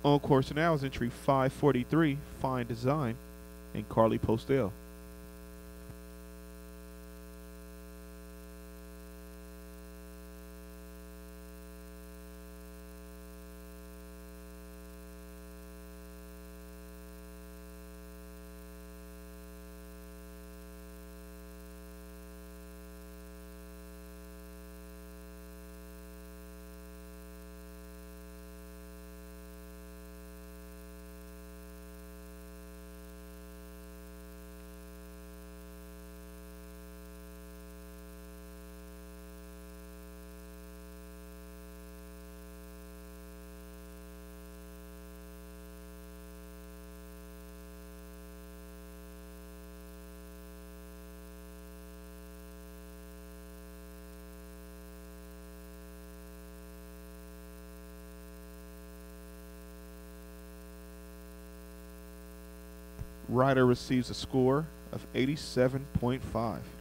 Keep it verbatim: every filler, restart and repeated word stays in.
On course now is entry five forty-three, Fine Design, and Carly Postell. Rider receives a score of eighty-seven point five.